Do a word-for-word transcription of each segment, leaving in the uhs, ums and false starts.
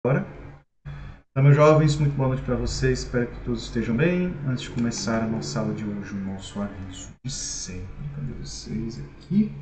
Agora. Então, meus jovens, muito boa noite para vocês. Espero que todos estejam bem. Antes de começar a nossa aula de hoje, o nosso aviso de sempre. Cadê vocês aqui?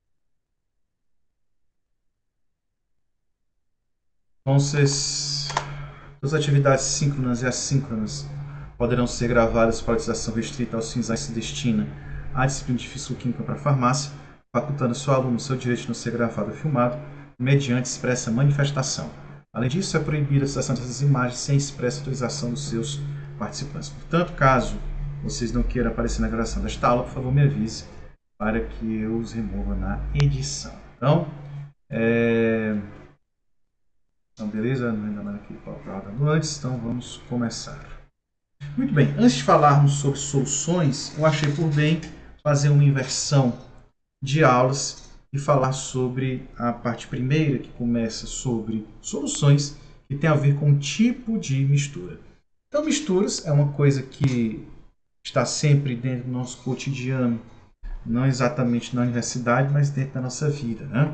Então, todas as atividades síncronas e assíncronas poderão ser gravadas para utilização restrita aos fins a que se destina à disciplina de Físico-Química para farmácia, facultando seu aluno o seu direito de não ser gravado ou filmado, mediante expressa manifestação. Além disso, é proibida a utilização dessas imagens sem expressa autorização dos seus participantes. Portanto, caso vocês não queiram aparecer na gravação desta aula, por favor, me avise para que eu os remova na edição. Então, é... então beleza? Não ainda mais aqui dando antes, então vamos começar. Muito bem, antes de falarmos sobre soluções, eu achei por bem fazer uma inversão de aulas e falar sobre a parte primeira, que começa sobre soluções, que tem a ver com tipo de mistura. Então, misturas é uma coisa que está sempre dentro do nosso cotidiano, não exatamente na universidade, mas dentro da nossa vida, né?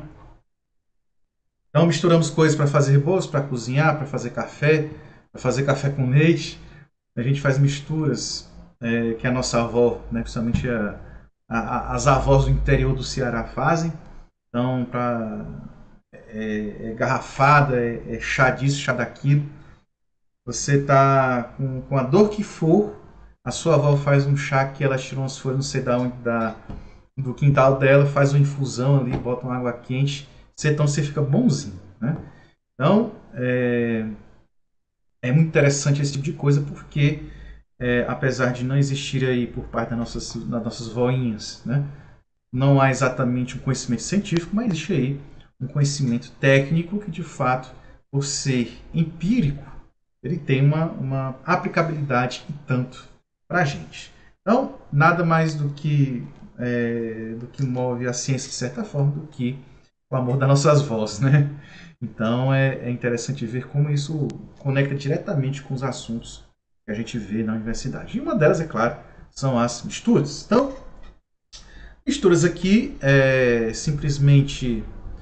Então, misturamos coisas para fazer bolos, para cozinhar, para fazer café, para fazer café com leite. A gente faz misturas é, que a nossa avó, né, principalmente a, a, as avós do interior do Ceará fazem. Então, para é, é garrafada, é, é chá disso, chá daquilo. Você está com, com a dor que for, a sua avó faz um chá que ela tira umas folhas, não sei da onde, da, do quintal dela, faz uma infusão ali, bota uma água quente, você, então você fica bonzinho, né? Então, é, é muito interessante esse tipo de coisa, porque é, apesar de não existir aí por parte das nossas, das nossas voinhas, né, não há exatamente um conhecimento científico, mas existe aí um conhecimento técnico que, de fato, por ser empírico, ele tem uma, uma aplicabilidade e tanto para a gente. Então, nada mais do que, é, do que move a ciência, de certa forma, do que o amor das nossas vozes, né? Então, é, é interessante ver como isso conecta diretamente com os assuntos que a gente vê na universidade. E uma delas, é claro, são as misturas. Então, misturas aqui é simplesmente,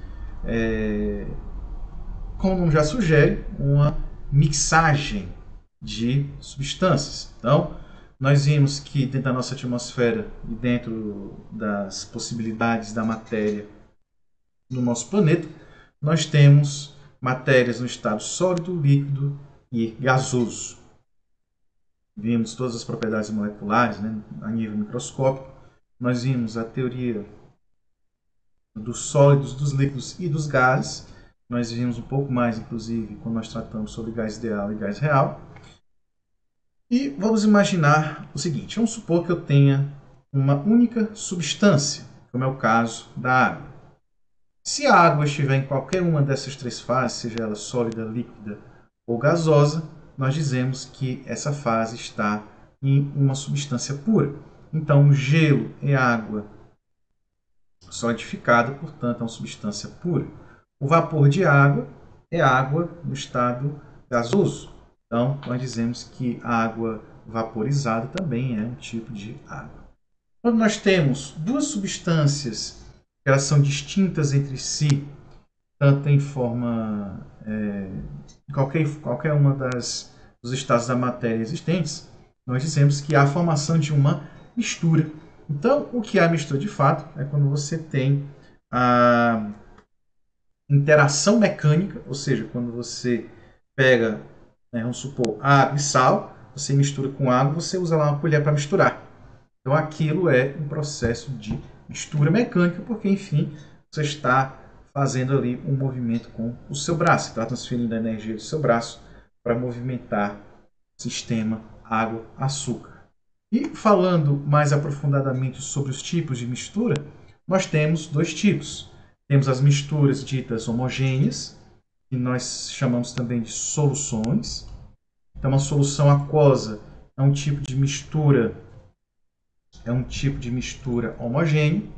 é, como o nome já sugere, uma mixagem de substâncias. Então, nós vimos que dentro da nossa atmosfera e dentro das possibilidades da matéria no nosso planeta, nós temos matérias no estado sólido, líquido e gasoso. Vimos todas as propriedades moleculares, né, a nível microscópico. Nós vimos a teoria dos sólidos, dos líquidos e dos gases. Nós vimos um pouco mais, inclusive, quando nós tratamos sobre gás ideal e gás real. E vamos imaginar o seguinte: vamos supor que eu tenha uma única substância, como é o caso da água. Se a água estiver em qualquer uma dessas três fases, seja ela sólida, líquida ou gasosa, nós dizemos que essa fase está em uma substância pura. Então, o gelo é água solidificada, portanto, é uma substância pura. O vapor de água é água no estado gasoso. Então, nós dizemos que a água vaporizada também é um tipo de água. Quando nós temos duas substâncias que elas são distintas entre si, tanto em forma, é, qualquer, qualquer uma das, dos estados da matéria existentes, nós dizemos que há a formação de uma mistura. Então, o que é a mistura de fato é quando você tem a interação mecânica, ou seja, quando você pega, né, vamos supor, água e sal, você mistura com água, você usa lá uma colher para misturar. Então, aquilo é um processo de mistura mecânica, porque, enfim, você está fazendo ali um movimento com o seu braço, está transferindo a energia do seu braço para movimentar o sistema água-açúcar. E falando mais aprofundadamente sobre os tipos de mistura, nós temos dois tipos. Temos as misturas ditas homogêneas, que nós chamamos também de soluções. Então, uma solução aquosa é um tipo de mistura, é um tipo de mistura homogênea.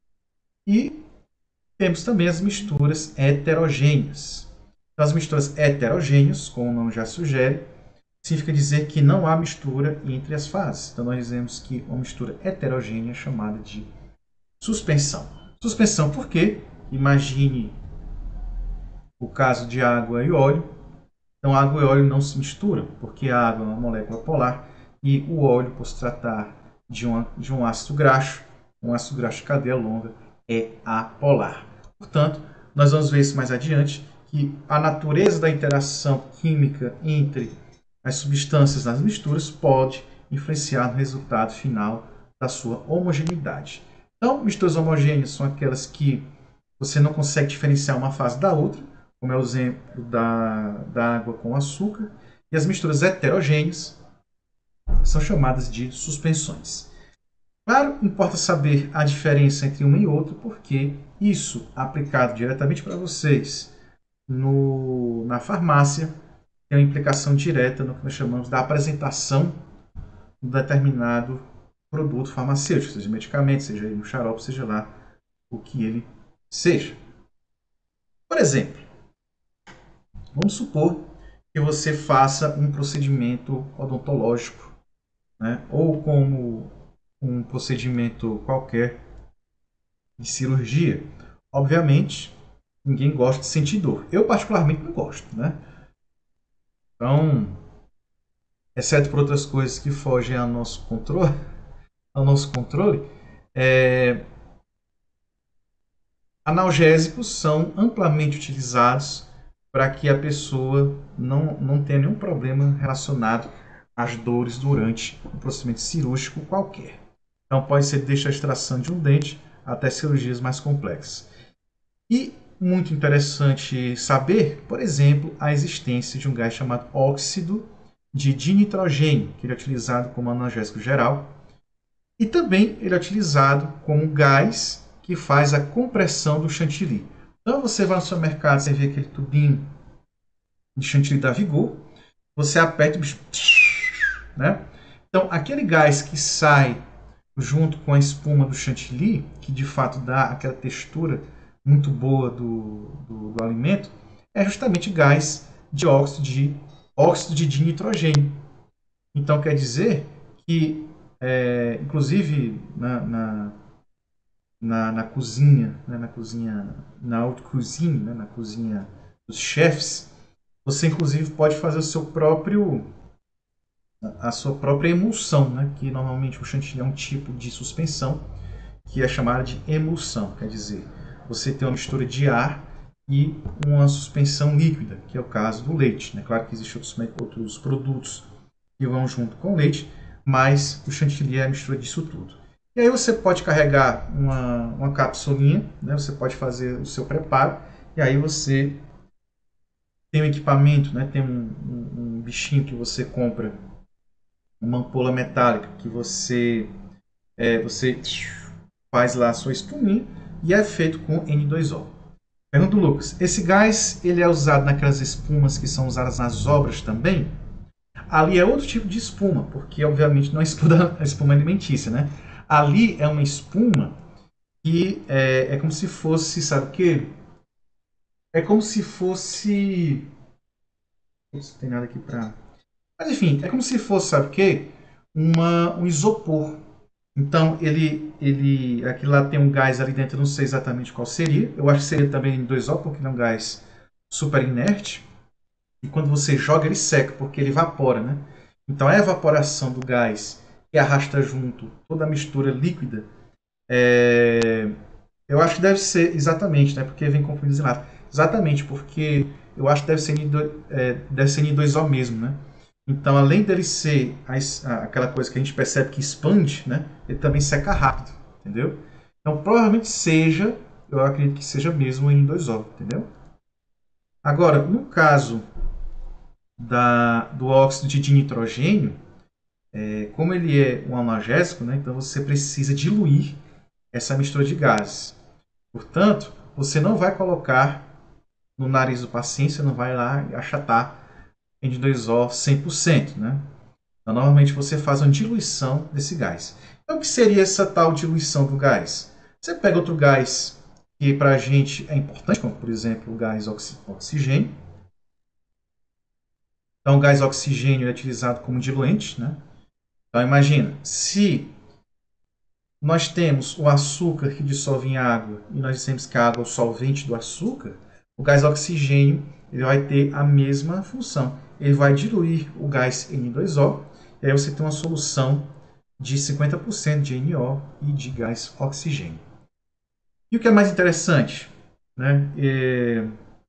E temos também as misturas heterogêneas. Então, as misturas heterogêneas, como o nome já sugere, significa dizer que não há mistura entre as fases. Então, nós dizemos que uma mistura heterogênea é chamada de suspensão. Suspensão por quê? Imagine o caso de água e óleo. Então, água e óleo não se misturam, porque a água é uma molécula polar e o óleo, por se tratar de, uma, de um ácido graxo, um ácido graxo de cadeia longa, é apolar. Portanto, nós vamos ver isso mais adiante, que a natureza da interação química entre as substâncias nas misturas pode influenciar no resultado final da sua homogeneidade. Então, misturas homogêneas são aquelas que você não consegue diferenciar uma fase da outra, como é o exemplo da, da água com açúcar, e as misturas heterogêneas são chamadas de suspensões. Claro, importa saber a diferença entre uma e outra, porque isso, aplicado diretamente para vocês no, na farmácia, tem uma implicação direta no que nós chamamos da apresentação de um determinado produto farmacêutico, seja medicamento, seja um xarope, seja lá o que ele seja. Por exemplo, vamos supor que você faça um procedimento odontológico, né? Ou como um procedimento qualquer de cirurgia. Obviamente, ninguém gosta de sentir dor. Eu, particularmente, não gosto, né? Então, exceto por outras coisas que fogem ao nosso controle, ao nosso controle, é... analgésicos são amplamente utilizados para que a pessoa não, não tenha nenhum problema relacionado às dores durante um procedimento cirúrgico qualquer. Então, pode ser desde a extração de um dente até cirurgias mais complexas. E muito interessante saber, por exemplo, a existência de um gás chamado óxido de dinitrogênio, que ele é utilizado como analgésico geral. E também ele é utilizado como gás que faz a compressão do chantilly. Então, você vai no supermercado, você vê aquele tubinho de chantilly da Vigor, você aperta o bicho, né? Então, aquele gás que sai junto com a espuma do chantilly, que de fato dá aquela textura muito boa do, do, do alimento, é justamente gás de óxido de, óxido de dinitrogênio. Então, quer dizer que, é, inclusive, na, na, na, na cozinha, né, na cozinha, na haute cuisine, né, na cozinha dos chefs, você, inclusive, pode fazer o seu próprio... a sua própria emulsão, né? Que normalmente o chantilly é um tipo de suspensão que é chamada de emulsão, quer dizer, você tem uma mistura de ar e uma suspensão líquida, que é o caso do leite, né? Claro que existem outros, outros produtos que vão junto com o leite, mas o chantilly é a mistura disso tudo. E aí você pode carregar uma, uma capsulinha, né? Você pode fazer o seu preparo, e aí você tem um equipamento, né? Tem um, um, um bichinho que você compra, uma ampola metálica que você, é, você faz lá a sua espuminha e é feito com N dois O. Pergunta do Lucas, esse gás ele é usado naquelas espumas que são usadas nas obras também? Ali é outro tipo de espuma, porque obviamente não é espuma, é espuma alimentícia, né? Ali é uma espuma que é, é como se fosse, sabe o quê? É como se fosse... Não tem nada aqui para... Mas enfim, é como se fosse, sabe o quê? Uma, um isopor. Então, ele, ele, aquilo lá tem um gás ali dentro, eu não sei exatamente qual seria. Eu acho que seria também N dois O, porque ele é um gás super inerte. E quando você joga, ele seca, porque ele evapora, né? Então, a evaporação do gás que arrasta junto toda a mistura líquida, é... eu acho que deve ser exatamente, né? Porque vem confundido lá. Exatamente, porque eu acho que deve ser N dois, é, deve ser N dois O mesmo, né? Então, além dele ser a, aquela coisa que a gente percebe que expande, né, ele também seca rápido, entendeu? Então, provavelmente seja, eu acredito que seja mesmo o N dois O, entendeu? Agora, no caso da, do óxido de dinitrogênio, é, como ele é um analgésico, né, então você precisa diluir essa mistura de gases. Portanto, você não vai colocar no nariz do paciente, você não vai lá achatar N dois O cem por cento, né? Então, normalmente você faz uma diluição desse gás. Então, o que seria essa tal diluição do gás? Você pega outro gás que para a gente é importante, como por exemplo o gás oxi oxigênio. Então, o gás oxigênio é utilizado como diluente, né? Então, imagina, se nós temos o açúcar que dissolve em água e nós dissemos que a água é o solvente do açúcar, o gás oxigênio ele vai ter a mesma função. Ele vai diluir o gás N dois O, e aí você tem uma solução de cinquenta por cento de N O e de gás oxigênio. E o que é mais interessante, né? É,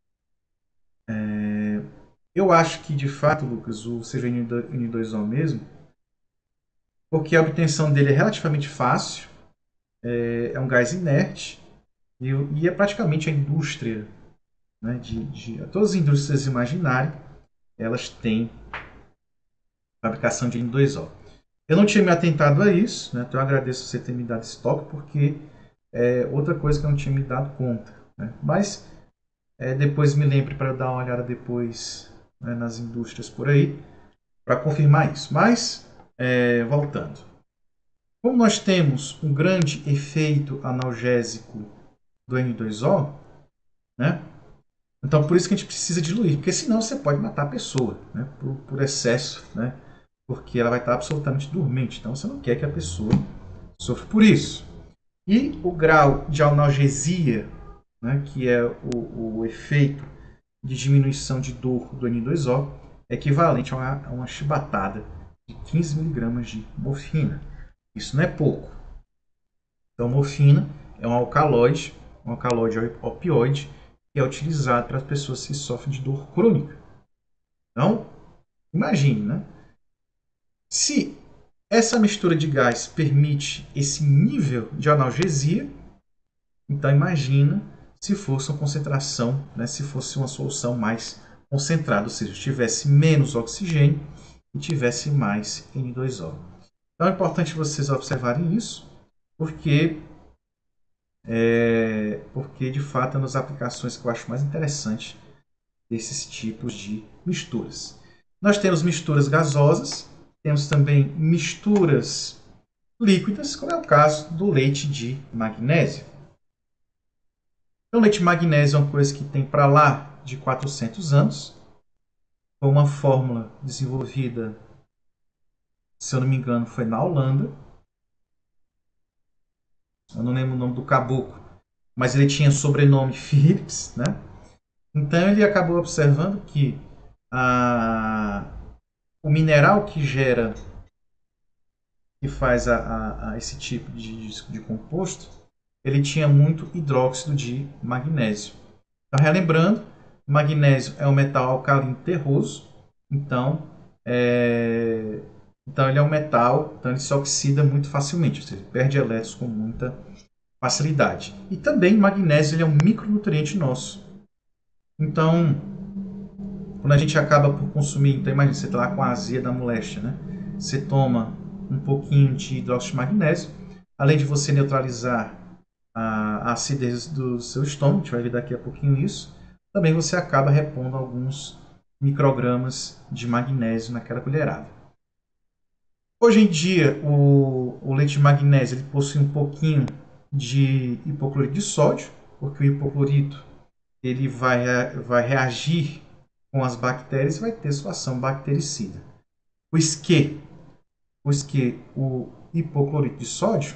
é, eu acho que, de fato, Lucas, o seja N dois O mesmo, porque a obtenção dele é relativamente fácil, é, é um gás inerte, e, e é praticamente a indústria, né, de, de todas as indústrias imaginárias, elas têm fabricação de N dois O. Eu não tinha me atentado a isso, né, então eu agradeço você ter me dado esse toque, porque é outra coisa que eu não tinha me dado conta. Né? Mas é, depois me lembre para eu dar uma olhada depois, né, nas indústrias por aí, para confirmar isso. Mas, é, voltando. Como nós temos um grande efeito analgésico do N dois O, né? Então por isso que a gente precisa diluir, porque senão você pode matar a pessoa, né? por, por excesso, né? Porque ela vai estar absolutamente dormente. Então você não quer que a pessoa sofra por isso. E o grau de analgesia, né, que é o, o efeito de diminuição de dor do N dois O, é equivalente a uma, a uma chibatada de quinze miligramas de morfina. Isso não é pouco. Então, morfina é um alcaloide, um alcaloide opioide, que é utilizado para as pessoas que sofrem de dor crônica. Então, imagine, né? Se essa mistura de gás permite esse nível de analgesia, então imagina se fosse uma concentração, né, se fosse uma solução mais concentrada, ou seja, tivesse menos oxigênio e tivesse mais N dois O. Então é importante vocês observarem isso, porque, é, porque de fato é uma das aplicações que eu acho mais interessante desses tipos de misturas. Nós temos misturas gasosas, temos também misturas líquidas, como é o caso do leite de magnésio. Então, o leite de magnésio é uma coisa que tem para lá de quatrocentos anos. Foi uma fórmula desenvolvida, se eu não me engano, foi na Holanda. Eu não lembro o nome do caboclo, mas ele tinha sobrenome Phillips, né? Então ele acabou observando que a, o mineral que gera, que faz a, a, a esse tipo de, de composto, ele tinha muito hidróxido de magnésio. Então, relembrando, magnésio é um metal alcalino terroso, então, é, então ele é um metal, então ele se oxida muito facilmente, ou seja, perde elétrons com muita facilidade. E também magnésio ele é um micronutriente nosso. Então, quando a gente acaba por consumir, então imagina, você está lá com a azia da moléstia, né? Você toma um pouquinho de hidróxido de magnésio, além de você neutralizar a acidez do seu estômago, a gente vai ver daqui a pouquinho isso, também você acaba repondo alguns microgramas de magnésio naquela colherada. Hoje em dia, o, o leite de magnésio ele possui um pouquinho de hipoclorito de sódio, porque o hipoclorito ele vai, vai reagir com as bactérias e vai ter sua ação bactericida. Pois que, pois que o hipoclorito de sódio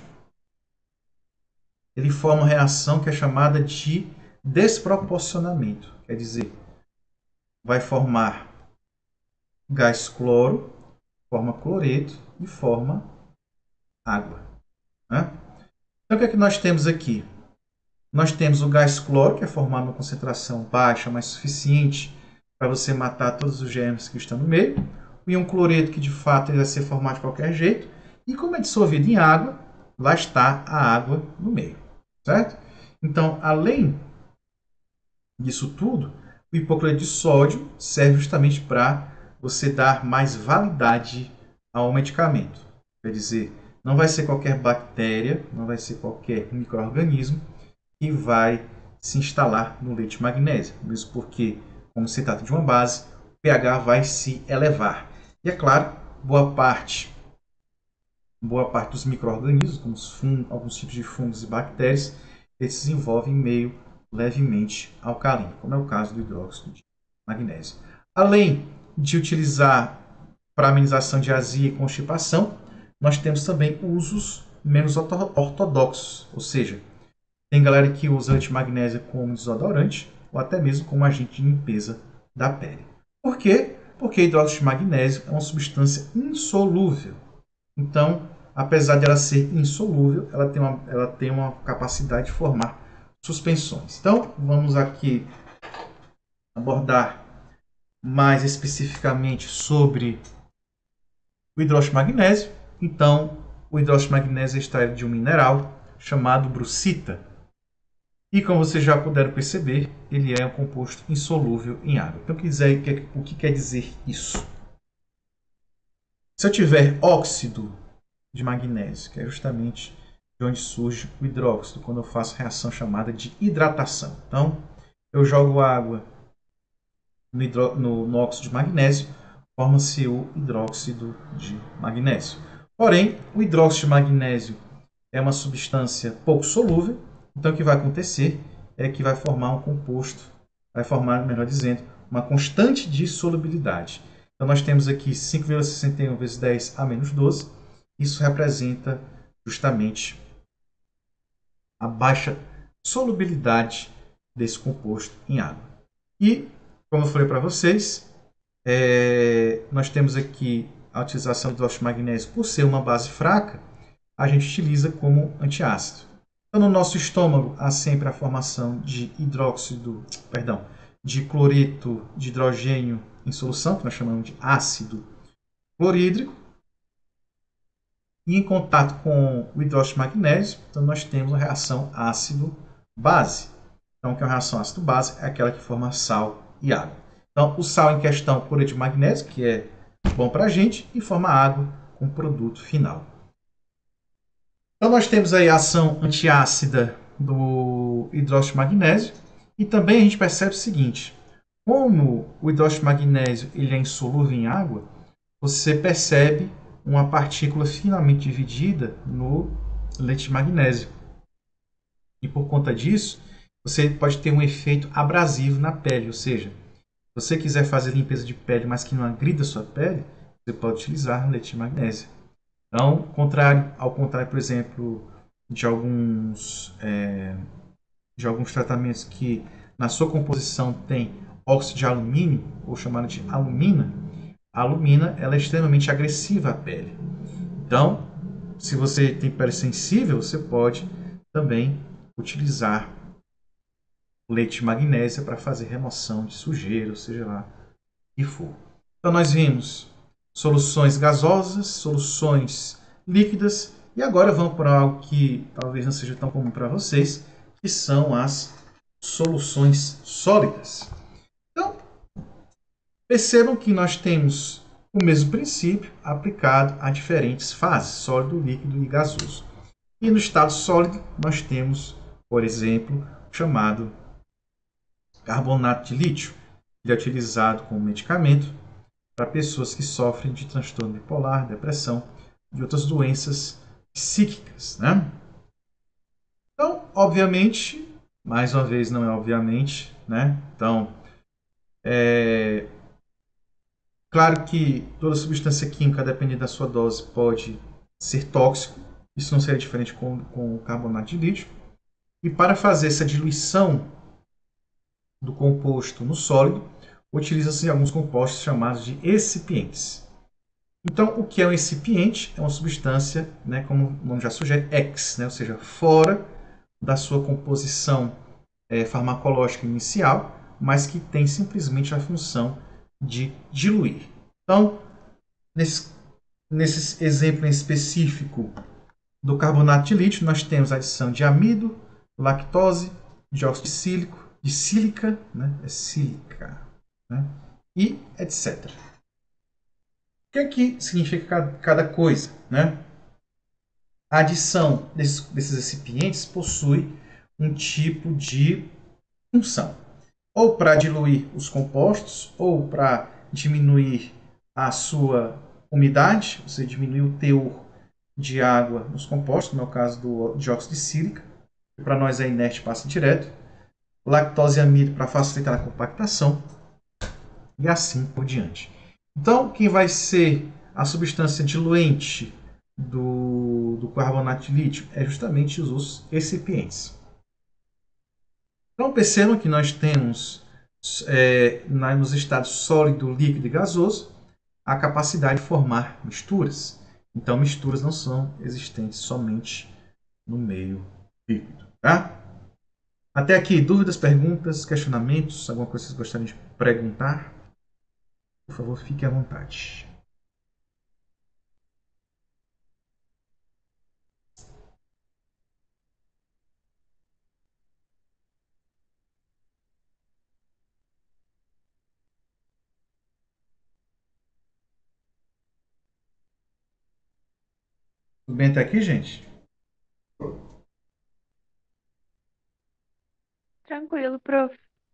ele forma uma reação que é chamada de desproporcionamento. Quer dizer, vai formar gás cloro, forma cloreto e forma água. Né? Então, o que é que nós temos aqui? Nós temos o gás cloro, que é formado numa concentração baixa, mas suficiente para você matar todos os germes que estão no meio. E um cloreto que, de fato, ele vai ser formado de qualquer jeito. E como é dissolvido em água, lá está a água no meio. Certo? Então, além disso tudo, o hipoclorito de sódio serve justamente para você dar mais validade ao medicamento. Quer dizer, não vai ser qualquer bactéria, não vai ser qualquer micro-organismo que vai se instalar no leite de magnésio. Mesmo porque, como se trata de uma base, o pH vai se elevar. E é claro, boa parte, boa parte dos micro-organismos, como os fungos, alguns tipos de fungos e bactérias, eles se desenvolvem em meio levemente alcalino, como é o caso do hidróxido de magnésio. Além de utilizar para amenização de azia e constipação, nós temos também usos menos ortodoxos, ou seja, tem galera que usa leite de magnésio como desodorante, ou até mesmo como agente de limpeza da pele. Por quê? Porque hidróxido de magnésio é uma substância insolúvel. Então, apesar de ela ser insolúvel, ela tem uma, ela tem uma capacidade de formar suspensões. Então, vamos aqui abordar mais especificamente sobre o hidróxido de magnésio. Então, o hidróxido de magnésio é extraído de um mineral chamado brucita. E como vocês já puderam perceber, ele é um composto insolúvel em água. Então, o que quer dizer isso? Se eu tiver óxido de magnésio, que é justamente de onde surge o hidróxido, quando eu faço reação chamada de hidratação. Então, eu jogo água no, hidro... no, no óxido de magnésio, forma-se o hidróxido de magnésio. Porém, o hidróxido de magnésio é uma substância pouco solúvel, então o que vai acontecer é que vai formar um composto, vai formar, melhor dizendo, uma constante de solubilidade. Então nós temos aqui cinco vírgula sessenta e um vezes dez a menos doze, isso representa justamente a baixa solubilidade desse composto em água. E, como eu falei para vocês, é, nós temos aqui a utilização do hidróxido de magnésio por ser uma base fraca, a gente utiliza como antiácido. Então, no nosso estômago há sempre a formação de hidróxido, perdão, de cloreto de hidrogênio em solução, que nós chamamos de ácido clorídrico. E em contato com o hidróxido de magnésio, então nós temos a reação ácido-base. Então, que é uma reação ácido-base é aquela que forma sal e água. Então, o sal em questão, cloreto de magnésio, que é bom para a gente, e forma água com produto final. Então, nós temos aí a ação antiácida do hidróxido de magnésio. E também a gente percebe o seguinte, como o hidróxido de magnésio ele é insolúvel em água, você percebe uma partícula finamente dividida no leite de magnésio. E por conta disso, você pode ter um efeito abrasivo na pele, ou seja, se você quiser fazer limpeza de pele, mas que não agrida a sua pele, você pode utilizar leite de magnésio. Então, contrário, ao contrário, por exemplo, de alguns, é, de alguns tratamentos que na sua composição tem óxido de alumínio, ou chamado de alumina, a alumina ela é extremamente agressiva à pele. Então, se você tem pele sensível, você pode também utilizar o leite de magnésia para fazer remoção de sujeira, ou seja lá o que for. Então, nós vimos soluções gasosas, soluções líquidas, e agora vamos para algo que talvez não seja tão comum para vocês, que são as soluções sólidas. Então, percebam que nós temos o mesmo princípio aplicado a diferentes fases, sólido, líquido e gasoso. E no estado sólido, nós temos, por exemplo, o chamado carbonato de lítio. Ele é utilizado como medicamento para pessoas que sofrem de transtorno bipolar, depressão e outras doenças psíquicas, né? Então, obviamente, mais uma vez não é obviamente, né? Então, é claro que toda substância química, dependendo da sua dose, pode ser tóxico. Isso não seria diferente com, com o carbonato de lítio. E para fazer essa diluição do composto no sólido, utiliza-se alguns compostos chamados de excipientes. Então, o que é um excipiente? É uma substância, né, como o nome já sugere, ex, né, ou seja, fora da sua composição é, farmacológica inicial, mas que tem simplesmente a função de diluir. Então, nesse, nesse exemplo em específico do carbonato de lítio, nós temos a adição de amido, lactose, dióxido de sílico, de sílica, né? É sílica, né? E etcétera. O que é que significa cada, cada coisa, né? A adição desses, desses recipientes possui um tipo de função, ou para diluir os compostos, ou para diminuir a sua umidade, ou seja, diminuir o teor de água nos compostos, no meu caso do dióxido de sílica, que para nós é inerte, passa direto, lactose e amido para facilitar a compactação, e assim por diante. Então, quem vai ser a substância diluente do, do carbonato de lítio é justamente os recipientes. Então, percebam que nós temos, é, nos estados sólido, líquido e gasoso, a capacidade de formar misturas. Então, misturas não são existentes somente no meio líquido. Tá? Até aqui, dúvidas, perguntas, questionamentos? Alguma coisa que vocês gostariam de perguntar? Por favor, fique à vontade. Tudo bem até aqui, gente? Tranquilo, prof.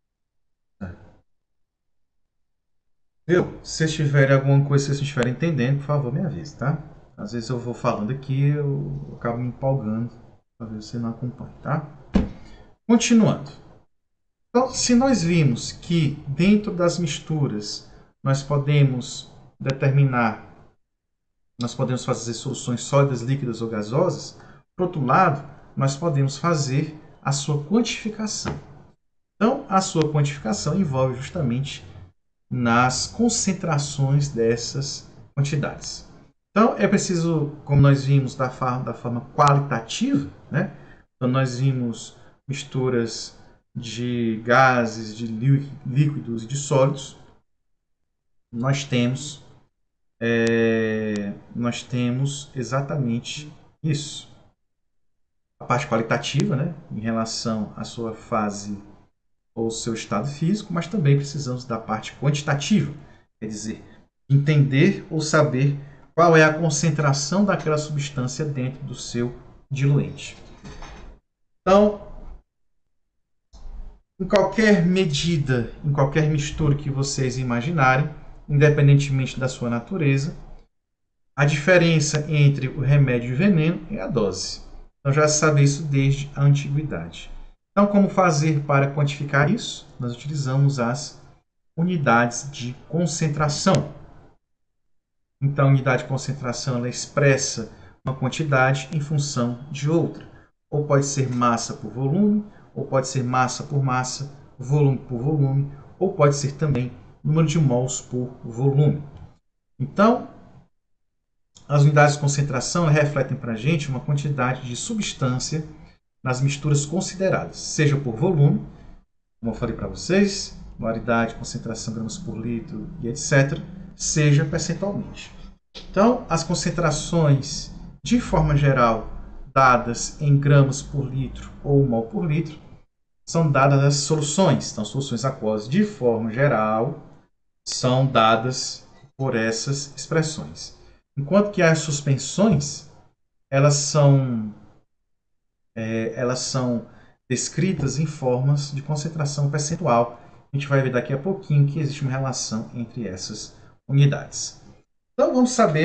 Viu? Se vocês tiverem alguma coisa que vocês estiverem entendendo, por favor, me avise, tá? Às vezes eu vou falando aqui, eu acabo me empolgando, talvez você não acompanhe, tá? Continuando. Então, se nós vimos que dentro das misturas nós podemos determinar, nós podemos fazer soluções sólidas, líquidas ou gasosas, por outro lado, nós podemos fazer a sua quantificação. Então, a sua quantificação envolve justamente nas concentrações dessas quantidades. Então, é preciso, como nós vimos da forma, da forma qualitativa, né? Então, nós vimos misturas de gases, de líquidos e de sólidos. Nós temos, é, nós temos exatamente isso. A parte qualitativa, né? Em relação à sua fase ou seu estado físico, mas também precisamos da parte quantitativa, quer dizer, entender ou saber qual é a concentração daquela substância dentro do seu diluente. Então, em qualquer medida, em qualquer mistura que vocês imaginarem, independentemente da sua natureza, a diferença entre o remédio e o veneno é a dose. Então já se sabe isso desde a antiguidade. Então, como fazer para quantificar isso? Nós utilizamos as unidades de concentração. Então, a unidade de concentração ela expressa uma quantidade em função de outra. Ou pode ser massa por volume, ou pode ser massa por massa, volume por volume, ou pode ser também número de mols por volume. Então, as unidades de concentração refletem para a gente uma quantidade de substância nas misturas consideradas, seja por volume, como eu falei para vocês, molaridade, concentração, gramas por litro e etcétera, seja percentualmente. Então, as concentrações, de forma geral, dadas em gramas por litro ou mol por litro, são dadas as soluções. Então, soluções aquosas, de forma geral, são dadas por essas expressões. Enquanto que as suspensões, elas são É, elas são descritas em formas de concentração percentual. A gente vai ver daqui a pouquinho que existe uma relação entre essas unidades. Então vamos saber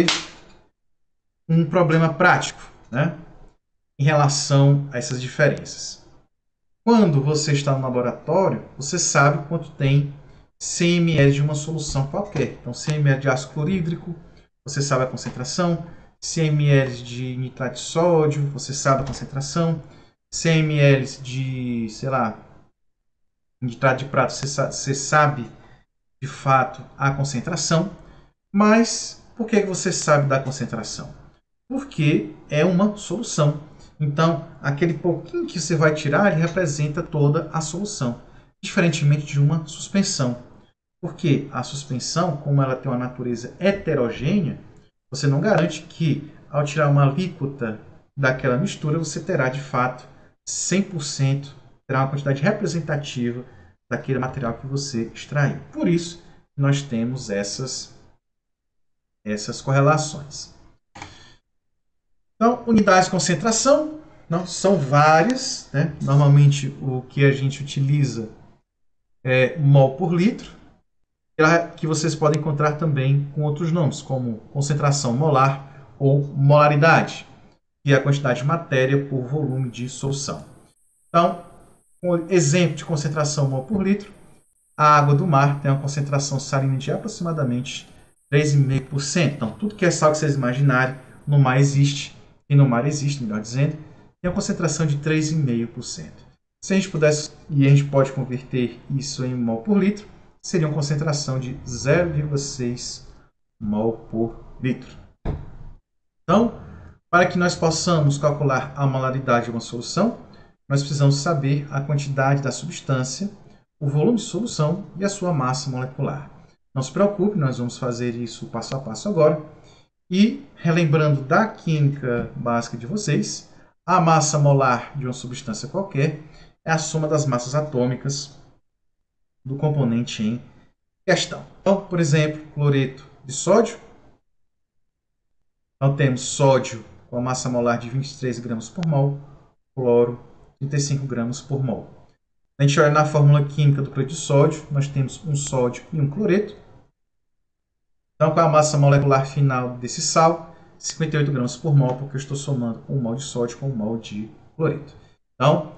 um problema prático, né, em relação a essas diferenças. Quando você está no laboratório, você sabe quanto tem cem mililitros de uma solução qualquer. Então cem mililitros de ácido clorídrico, você sabe a concentração. cem mililitros de nitrato de sódio, você sabe a concentração. cem mililitros de, sei lá, nitrato de prata, você sabe, você sabe de fato a concentração. Mas por que você sabe da concentração? Porque é uma solução. Então, aquele pouquinho que você vai tirar, ele representa toda a solução. Diferentemente de uma suspensão. Porque a suspensão, como ela tem uma natureza heterogênea, você não garante que, ao tirar uma alíquota daquela mistura, você terá, de fato, cem por cento, terá uma quantidade representativa daquele material que você extraiu. Por isso, nós temos essas, essas correlações. Então, unidades de concentração não, são várias. Né? Normalmente, o que a gente utiliza é mol por litro, que vocês podem encontrar também com outros nomes, como concentração molar ou molaridade, que é a quantidade de matéria por volume de solução. Então, um exemplo de concentração mol por litro, a água do mar tem uma concentração salina de aproximadamente três vírgula cinco por cento. Então, tudo que é sal que vocês imaginarem, no mar existe, e no mar existe, melhor dizendo, tem uma concentração de três vírgula cinco por cento. Se a gente pudesse, e a gente pode converter isso em mol por litro, seria uma concentração de zero vírgula seis mol por litro. Então, para que nós possamos calcular a molaridade de uma solução, nós precisamos saber a quantidade da substância, o volume de solução e a sua massa molecular. Não se preocupe, nós vamos fazer isso passo a passo agora. E, relembrando da química básica de vocês, a massa molar de uma substância qualquer é a soma das massas atômicas do componente em questão. Então, por exemplo, cloreto de sódio. Então, temos sódio com a massa molar de vinte e três gramas por mol, cloro, trinta e cinco gramas por mol. A gente olha na fórmula química do cloreto de sódio, nós temos um sódio e um cloreto. Então, qual é a massa molecular final desse sal? cinquenta e oito gramas por mol, porque eu estou somando um mol de sódio com um mol de cloreto. Então,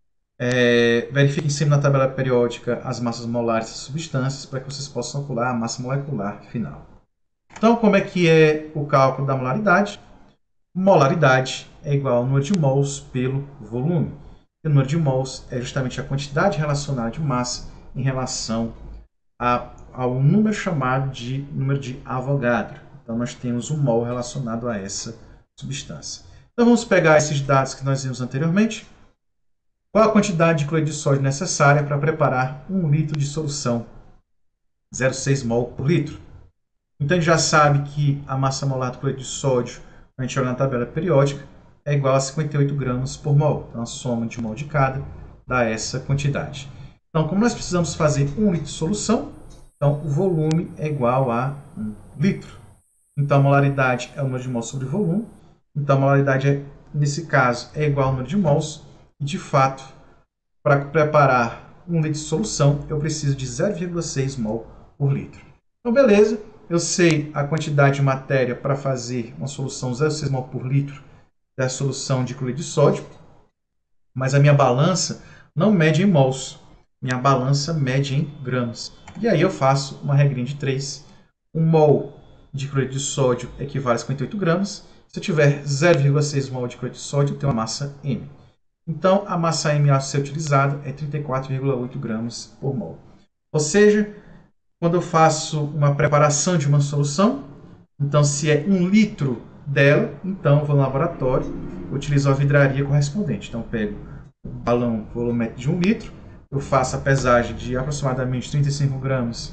é, verifique em cima na tabela periódica as massas molares das substâncias para que vocês possam calcular a massa molecular final. Então, como é que é o cálculo da molaridade? Molaridade é igual ao número de mols pelo volume. E o número de mols é justamente a quantidade relacionada de massa em relação a, ao número chamado de número de Avogadro. Então, nós temos um mol relacionado a essa substância. Então, vamos pegar esses dados que nós vimos anteriormente. Qual a quantidade de cloreto de sódio necessária para preparar um litro de solução? zero vírgula seis mol por litro. Então, a gente já sabe que a massa molar do cloreto de sódio, a gente olha na tabela periódica, é igual a cinquenta e oito gramas por mol. Então, a soma de um mol de cada dá essa quantidade. Então, como nós precisamos fazer um litro de solução, então o volume é igual a um litro. Então, a molaridade é o número de mols sobre volume. Então, a molaridade, é, nesse caso, é igual ao número de mols. E, de fato, para preparar um litro de solução, eu preciso de zero vírgula seis mol por litro. Então, beleza. Eu sei a quantidade de matéria para fazer uma solução zero vírgula seis mol por litro da solução de cloreto de sódio. Mas a minha balança não mede em mols. Minha balança mede em gramas. E aí eu faço uma regrinha de três. um mol de cloreto de sódio equivale a cinquenta e oito gramas. Se eu tiver zero vírgula seis mol de cloreto de sódio, eu tenho uma massa M. Então, a massa M a ser utilizada é trinta e quatro vírgula oito gramas por mol. Ou seja, quando eu faço uma preparação de uma solução, então se é um litro dela, então eu vou no laboratório, utilizo a vidraria correspondente. Então, eu pego o balão volumétrico de um litro, eu faço a pesagem de aproximadamente trinta e cinco gramas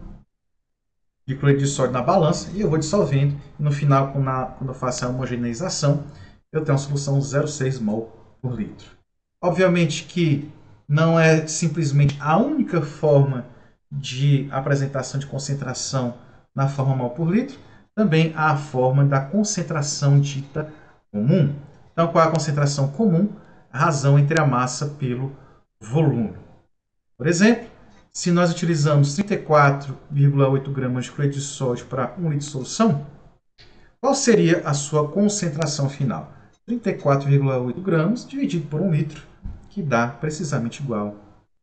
de cloreto de sódio na balança e eu vou dissolvendo. E no final, quando eu faço a homogeneização, eu tenho uma solução zero vírgula seis mol por litro. Obviamente que não é simplesmente a única forma de apresentação de concentração na forma mol por litro, também há a forma da concentração dita comum. Então, qual é a concentração comum? A razão entre a massa pelo volume. Por exemplo, se nós utilizamos trinta e quatro vírgula oito gramas de cloreto de sódio para um litro de solução, qual seria a sua concentração final? trinta e quatro vírgula oito gramas dividido por um litro, que dá precisamente igual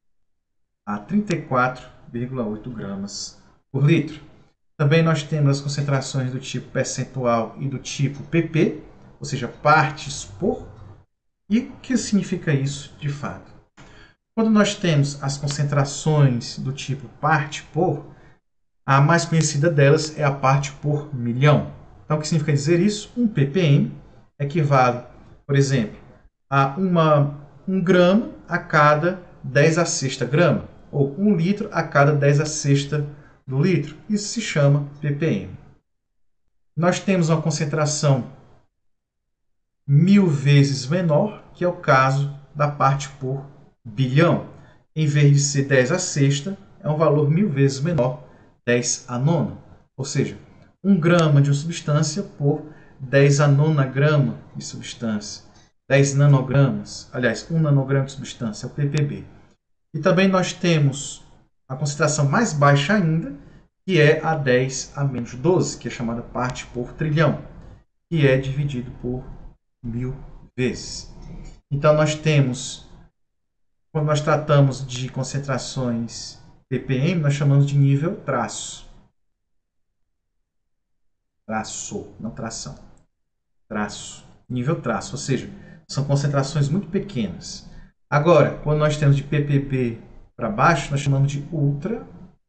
a trinta e quatro vírgula oito gramas por litro. Também nós temos as concentrações do tipo percentual e do tipo pp, ou seja, partes por. E o que significa isso de fato? Quando nós temos as concentrações do tipo parte por, a mais conhecida delas é a parte por milhão. Então, o que significa dizer isso? Um ppm equivale, por exemplo, a uma, um grama a cada dez a sexta grama, ou um litro a cada dez a sexta do litro. Isso se chama ppm. Nós temos uma concentração mil vezes menor, que é o caso da parte por bilhão. Em vez de ser dez a sexta, é um valor mil vezes menor, dez a nona. Ou seja, um grama de uma substância por dez a nona grama de substância. dez nanogramas, aliás, um nanograma de substância, é o ppb. E também nós temos a concentração mais baixa ainda, que é a dez a menos doze, que é chamada parte por trilhão, que é dividido por mil vezes. Então, nós temos, quando nós tratamos de concentrações ppm, nós chamamos de nível traço. Traço, não tração. Traço. Nível traço, ou seja, são concentrações muito pequenas. Agora, quando nós temos de P P B para baixo, nós chamamos de ultra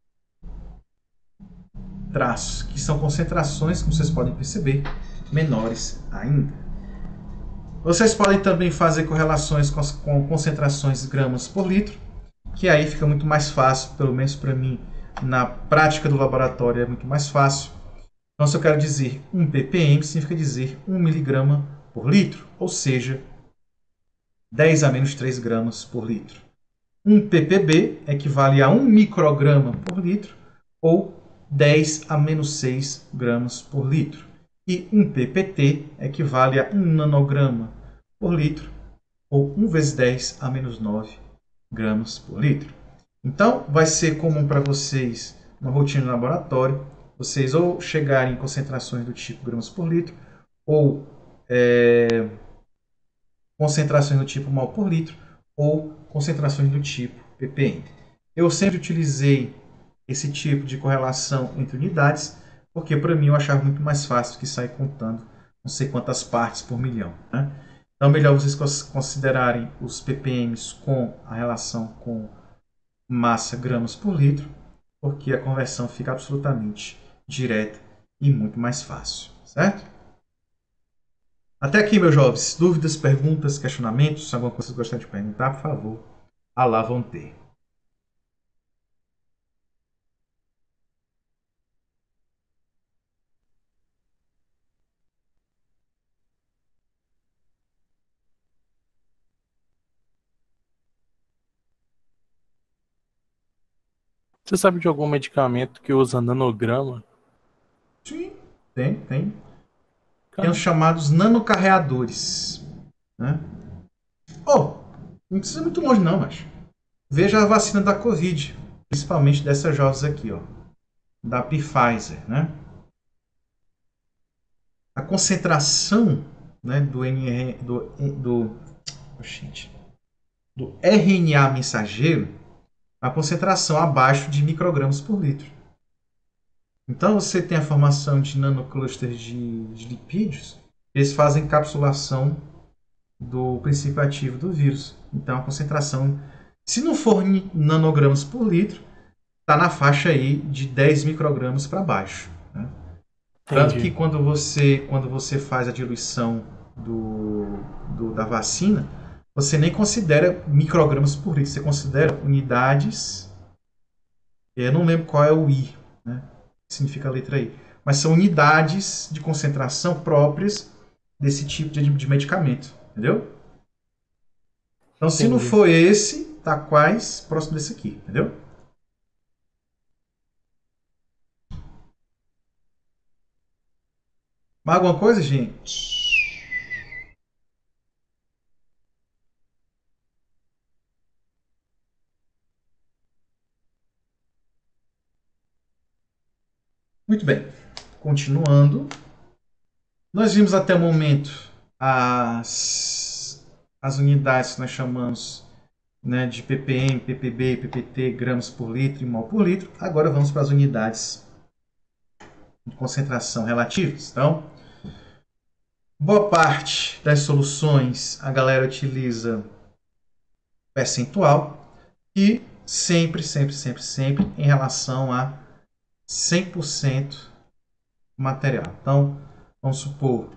traços, que são concentrações, como vocês podem perceber, menores ainda. Vocês podem também fazer correlações com, as, com concentrações gramas por litro, que aí fica muito mais fácil, pelo menos para mim, na prática do laboratório é muito mais fácil. Então, se eu quero dizer um ppm, significa dizer um miligrama por litro, ou seja, dez a menos três gramas por litro. um ppb equivale a um micrograma por litro, ou dez a menos seis gramas por litro. E um ppt equivale a um nanograma por litro, ou um vezes dez a menos nove gramas por litro. Então, vai ser comum para vocês, na rotina de laboratório, vocês ou chegarem em concentrações do tipo gramas por litro, ou é, concentrações do tipo mol por litro, ou concentrações do tipo ppm. Eu sempre utilizei esse tipo de correlação entre unidades, porque para mim eu achava muito mais fácil que sair contando não sei quantas partes por milhão. Né? Então, melhor vocês considerarem os ppms com a relação com massa gramas por litro, porque a conversão fica absolutamente direta e muito mais fácil, certo? Até aqui, meus jovens. Dúvidas, perguntas, questionamentos? Se alguma coisa vocês gostarem de perguntar, por favor, alá vão ter. Você sabe de algum medicamento que usa nanograma? Sim, tem, tem. Tem os chamados nanocarreadores. Né? Oh, não precisa ir muito longe não, mas veja a vacina da Covid, principalmente dessas jovens aqui, ó, da Pfizer, né? A concentração, né, do, N R, do, do, oh, gente, do R N A mensageiro, a concentração abaixo de microgramas por litro. Então você tem a formação de nanoclusters de, de lipídios, eles fazem encapsulação do princípio ativo do vírus. Então a concentração, se não for em nanogramas por litro, está na faixa aí de dez microgramas para baixo. Né? Tanto que quando você, quando você faz a diluição do, do, da vacina, você nem considera microgramas por litro, você considera unidades. Eu não lembro qual é o I, né? Que significa a letra I. Mas são unidades de concentração próprias desse tipo de, de medicamento. Entendeu? Então, se Entendi. Não for esse, tá quase próximo desse aqui. Entendeu? Mais alguma coisa, gente? Muito bem. Continuando. Nós vimos até o momento as, as unidades que nós chamamos, né, de ppm, ppb, ppt, gramas por litro e mol por litro. Agora vamos para as unidades de concentração relativas. Então, boa parte das soluções a galera utiliza percentual e sempre, sempre, sempre, sempre em relação a cem por cento material. Então, vamos supor,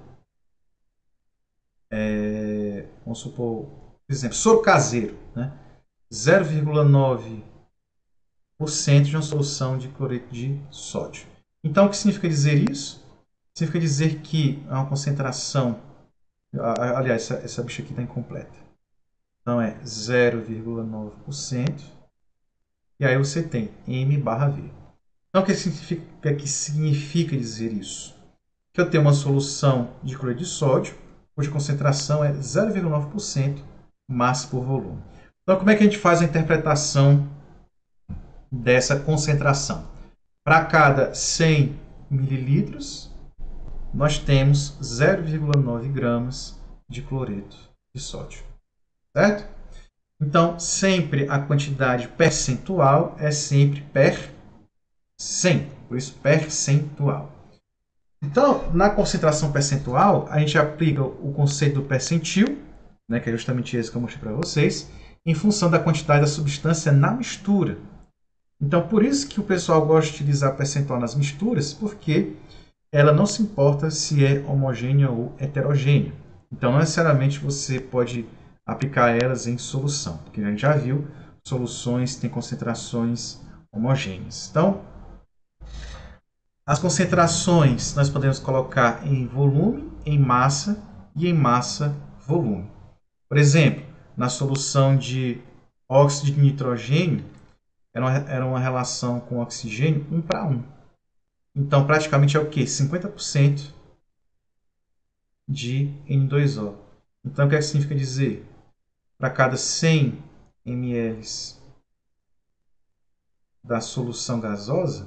é, vamos supor, por exemplo, soro caseiro, né? zero vírgula nove por cento de uma solução de cloreto de sódio. Então, o que significa dizer isso? Significa dizer que é uma concentração, aliás, essa, essa bicha aqui está incompleta. Então, é zero vírgula nove por cento e aí você tem M barra V. Então, o que significa, que significa dizer isso? Que eu tenho uma solução de cloreto de sódio, cuja concentração é zero vírgula nove por cento massa por volume. Então, como é que a gente faz a interpretação dessa concentração? Para cada cem mililitros, nós temos zero vírgula nove gramas de cloreto de sódio. Certo? Então, sempre a quantidade percentual é sempre per cem, por isso percentual. Então, na concentração percentual, a gente aplica o conceito do percentil, né, que é justamente esse que eu mostrei para vocês, em função da quantidade da substância na mistura. Então, por isso que o pessoal gosta de utilizar percentual nas misturas, porque ela não se importa se é homogênea ou heterogênea. Então, não necessariamente você pode aplicar elas em solução, porque a gente já viu, soluções têm concentrações homogêneas. Então, as concentrações nós podemos colocar em volume, em massa e em massa-volume. Por exemplo, na solução de óxido de nitrogênio, era uma, era uma relação com oxigênio um para um. Então, praticamente é o quê? cinquenta por cento de N dois O. Então, o que, é que significa dizer? Para cada cem mililitros da solução gasosa,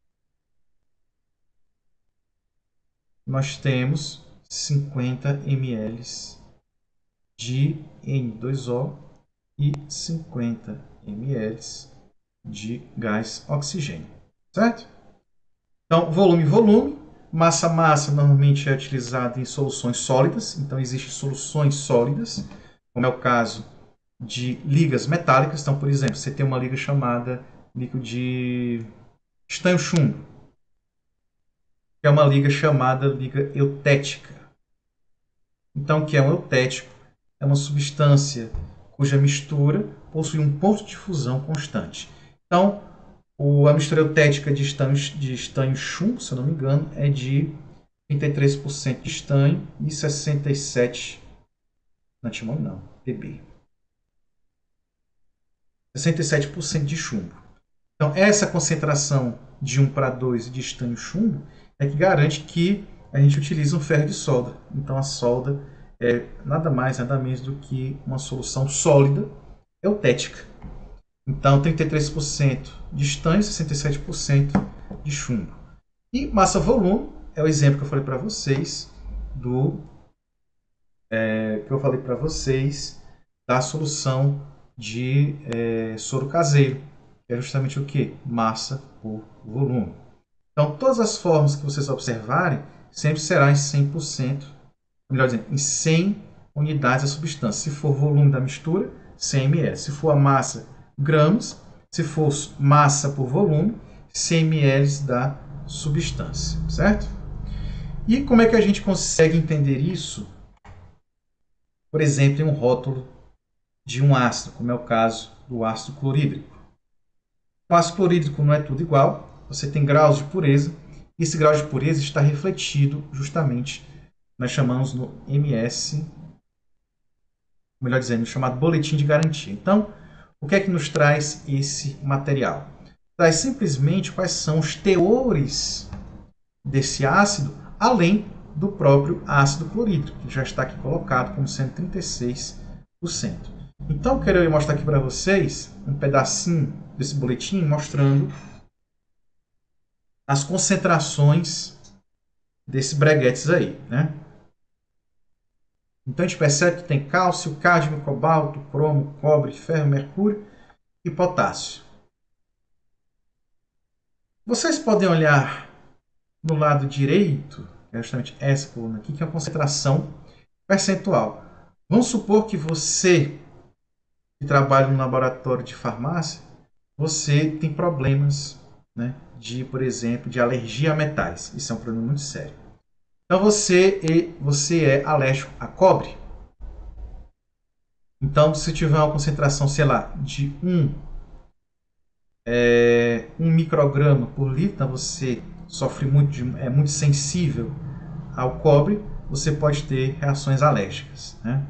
nós temos cinquenta mililitros de N dois O e cinquenta mililitros de gás oxigênio, certo? Então, volume, volume, massa, massa, normalmente é utilizado em soluções sólidas, então existem soluções sólidas, como é o caso de ligas metálicas. Então, por exemplo, você tem uma liga chamada líquido de estanho chumbo, que é uma liga chamada liga eutética. Então, o que é um eutético? É uma substância cuja mistura possui um ponto de fusão constante. Então, a mistura eutética de estanho, de estanho chumbo, se eu não me engano, é de trinta e três por cento de estanho e sessenta e sete por cento... Não, timão não, P B. sessenta e sete por cento de chumbo. Então, essa concentração de um para dois de estanho chumbo é que garante que a gente utiliza um ferro de solda. Então, a solda é nada mais, nada menos do que uma solução sólida eutética. Então, trinta e três por cento de estanho e sessenta e sete por cento de chumbo. E massa-volume é o exemplo que eu falei para vocês do é, que eu falei para vocês da solução de é, soro caseiro, que é justamente o que? Massa por volume. Então, todas as formas que vocês observarem sempre será em cem por cento, melhor dizendo, em cem unidades da substância. Se for volume da mistura, cem mililitros. Se for a massa, gramas. Se for massa por volume, cem mililitros da substância, certo? E como é que a gente consegue entender isso? Por exemplo, em um rótulo de um ácido, como é o caso do ácido clorídrico. O ácido clorídrico não é tudo igual, você tem graus de pureza, e esse grau de pureza está refletido justamente, nós chamamos no M S, melhor dizendo, no chamado boletim de garantia. Então, o que é que nos traz esse material? Traz simplesmente quais são os teores desse ácido, além do próprio ácido clorídrico, que já está aqui colocado como sendo trinta e seis por cento. Então, eu quero mostrar aqui para vocês um pedacinho desse boletim mostrando as concentrações desses breguetes aí, né? Então, a gente percebe que tem cálcio, cádmio, cobalto, cromo, cobre, ferro, mercúrio e potássio. Vocês podem olhar no lado direito, que é justamente essa coluna aqui, que é a concentração percentual. Vamos supor que você, que trabalha no laboratório de farmácia, você tem problemas, né, de, por exemplo, de alergia a metais. Isso é um problema muito sério. Então, você é, você é alérgico a cobre. Então, se tiver uma concentração, sei lá, de um, é, um micrograma por litro, então você sofre muito, de, é muito sensível ao cobre, você pode ter reações alérgicas, né?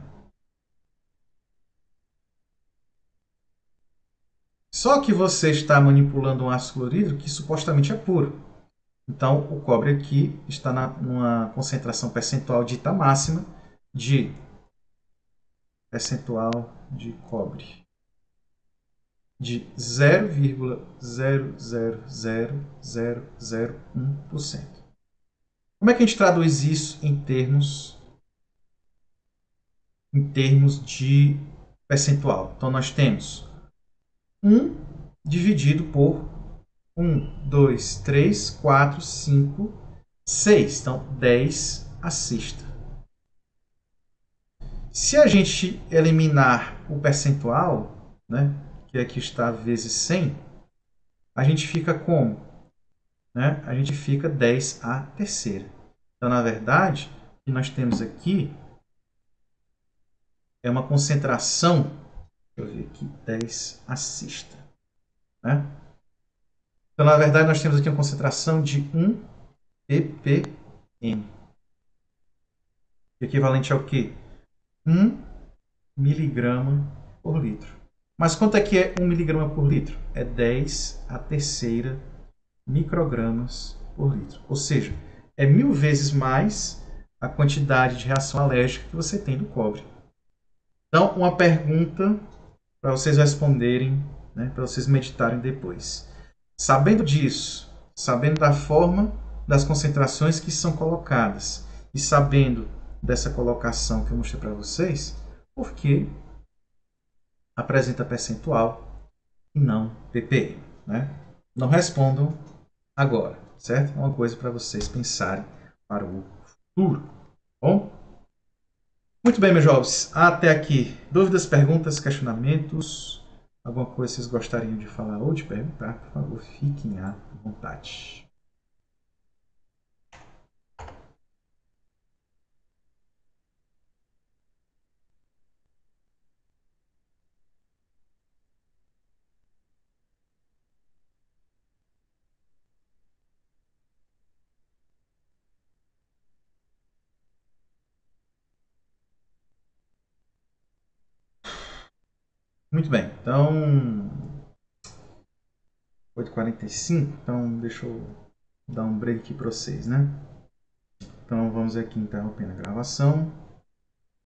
Só que você está manipulando um ácido clorídrico que supostamente é puro. Então, o cobre aqui está na, numa concentração percentual dita máxima de percentual de cobre de zero vírgula zero zero zero zero zero um por cento. Como é que a gente traduz isso em termos, em termos de percentual? Então, nós temos um dividido por um, dois, três, quatro, cinco, seis. Então, dez a sexta. Se a gente eliminar o percentual, né, que aqui está vezes cem, a gente fica como? Né? A gente fica dez à terceira. Então, na verdade, o que nós temos aqui é uma concentração, deixa eu ver aqui, dez à sexta. Né? Então, na verdade, nós temos aqui uma concentração de um ppm. Equivalente ao quê? um miligrama por litro. Mas quanto é que é um miligrama por litro? É dez à terceira microgramas por litro. Ou seja, é mil vezes mais a quantidade de reação alérgica que você tem do cobre. Então, uma pergunta para vocês responderem, né, para vocês meditarem depois. Sabendo disso, sabendo da forma das concentrações que são colocadas e sabendo dessa colocação que eu mostrei para vocês, por que apresenta percentual e não ppm, né? Não respondam agora, certo? É uma coisa para vocês pensarem para o futuro. Bom? Muito bem, meus jovens. Até aqui. Dúvidas, perguntas, questionamentos? Alguma coisa vocês gostariam de falar ou de perguntar? Por favor, fiquem à vontade. Muito bem. Então, oito e quarenta e cinco. Então, deixa eu dar um break aqui para vocês, né? Então, vamos aqui interrompendo a gravação.